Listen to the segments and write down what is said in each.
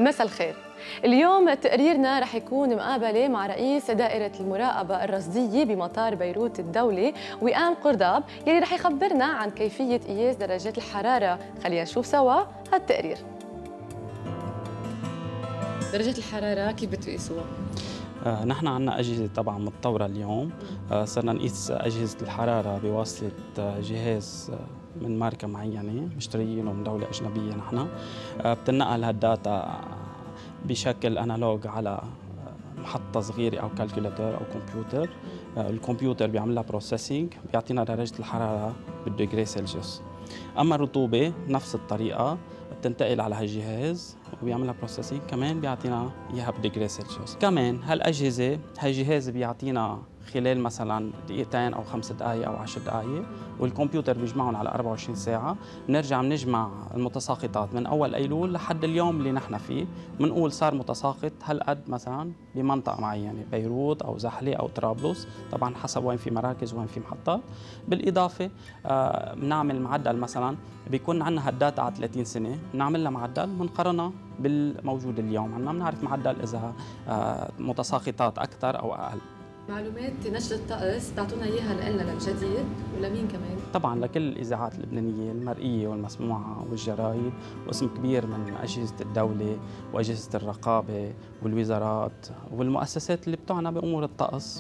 مساء الخير. اليوم تقريرنا رح يكون مقابلة مع رئيس دائرة المراقبة الرصدية بمطار بيروت الدولي وئام قرداب يلي رح يخبرنا عن كيفية قياس درجات الحرارة. خلينا نشوف سوا هالتقرير. درجات الحرارة كيف بتقيسوها؟ نحن عندنا أجهزة طبعا متطورة اليوم. صرنا نقيس أجهزة الحرارة بواسطة جهاز من ماركة معينة مشتريينه من دولة أجنبية. نحن بتنقل هالداتا بشكل أنالوج على محطة صغيرة أو كالكولاتور أو كمبيوتر. الكمبيوتر بيعمل لها بروسيسنج بيعطينا درجة الحرارة بالديجري سلسيوس. أما الرطوبة نفس الطريقة بتنتقل على هالجهاز وبيعملها بروسيسنج كمان بيعطينا اياها بديجري سلسيوس. كمان هالجهاز بيعطينا خلال مثلا دقيقتين او 5 دقائق او 10 دقائق، والكمبيوتر بيجمعهم على 24 ساعه. بنرجع بنجمع المتساقطات من اول ايلول لحد اليوم اللي نحن فيه، بنقول صار متساقط هالقد مثلا بمنطقه معينه، بيروت او زحله او طرابلس، طبعا حسب وين في مراكز وين في محطات. بالاضافه بنعمل معدل، مثلا بيكون عندنا هالداتا على 30 سنه، بنعمل لها معدل بنقارنها بالموجود اليوم عندنا، بنعرف معدل اذا متساقطات اكثر او اقل. معلومات نشرة الطقس بتعطونا اياها لنا للجديد ولمين كمان؟ طبعا لكل الاذاعات اللبنانيه المرئيه والمسموعه والجرايد، واسم كبير من اجهزه الدوله واجهزه الرقابه والوزارات والمؤسسات اللي بتعنى بامور الطقس.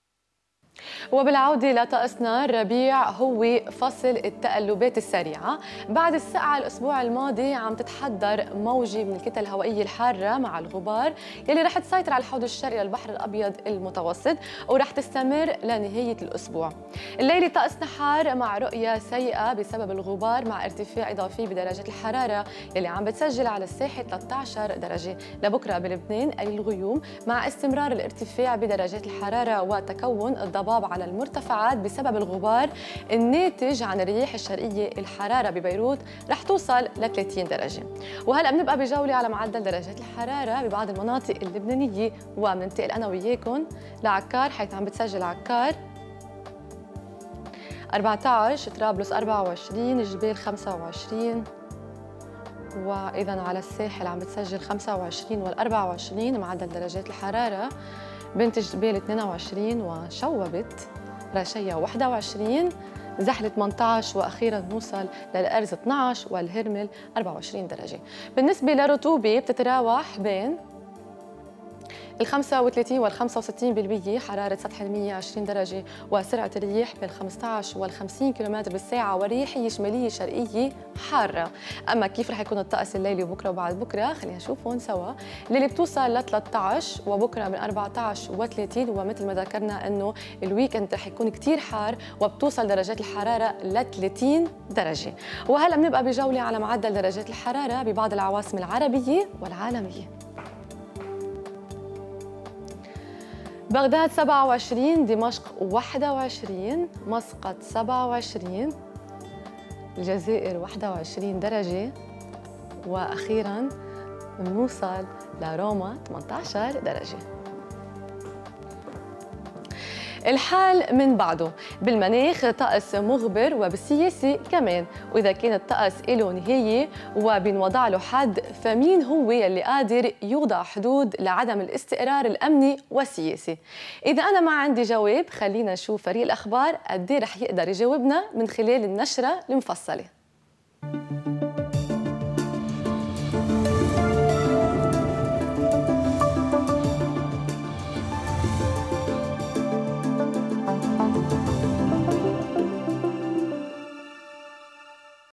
وبالعودة لطقسنا، الربيع هو فصل التقلبات السريعة. بعد السقعة الأسبوع الماضي عم تتحضر موجة من الكتل الهوائية الحارة مع الغبار يلي رح تسيطر على الحوض الشرقي للبحر الأبيض المتوسط ورح تستمر لنهاية الأسبوع. الليلة طقسنا حار مع رؤية سيئة بسبب الغبار مع ارتفاع إضافي بدرجة الحرارة يلي عم بتسجل على الساحة 13 درجة. لبكرة بلبنان قليل الغيوم مع استمرار الارتفاع بدرجات الحرارة وتكون الضباب على المرتفعات بسبب الغبار الناتج عن الرياح الشرقية. الحرارة ببيروت رح توصل ل 30 درجة. وهلأ بنبقى بجولة على معدل درجات الحرارة ببعض المناطق اللبنانية، وبننتقل أنا وياكم لعكار حيث عم بتسجل عكار 14، طرابلس 24، جبال 25، وإذا على الساحل عم بتسجل 25 وال24 معدل درجات الحرارة. بنت الجبال 22 وشوبت رشية 21، زحلة 18، واخيرا نوصل للارز 12 والهرمل 24 درجه. بالنسبه للرطوبه بتتراوح بين ال 35 وال 65%، حرارة سطح المياه 20 درجة، وسرعة الرياح بين 15 وال 50 كم بالساعة، ورياحية شمالية شرقية حارة. أما كيف رح يكون الطقس الليلي وبكرة وبعد بكرة خلينا نشوفهم سوا. الليلة بتوصل ل 13 وبكرة من 14 و 30، ومثل ما ذكرنا إنه الويكند رح يكون كتير حار وبتوصل درجات الحرارة ل 30 درجة. وهلأ بنبقى بجولة على معدل درجات الحرارة ببعض العواصم العربية والعالمية. بغداد 27، دمشق 21، مسقط 27، الجزائر 21 درجة، وأخيراً بنوصل لروما 18 درجة. الحال من بعده بالمناخ طقس مغبر وبالسياسة كمان، وإذا كان الطقس له نهاية وبنوضع له حد، فمين هو يلي قادر يوضع حدود لعدم الاستقرار الأمني والسياسي؟ إذا أنا ما عندي جواب خلينا نشوف فريق الأخبار قد ايه رح يقدر يجاوبنا من خلال النشرة المفصلة.